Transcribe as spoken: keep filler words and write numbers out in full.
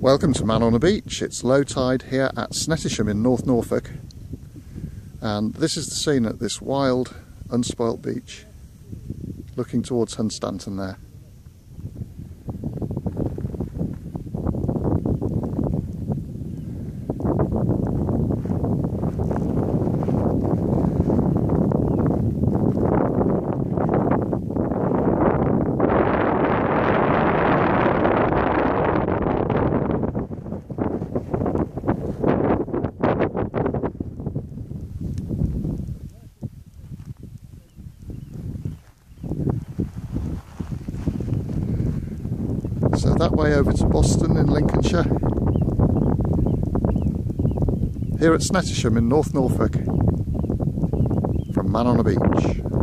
Welcome to Man on a Beach. It's low tide here at Snettisham in North Norfolk, and this is the scene at this wild, unspoilt beach looking towards Hunstanton there. So that way over to Boston in Lincolnshire. Here at Snettisham in North Norfolk from Man on a Beach.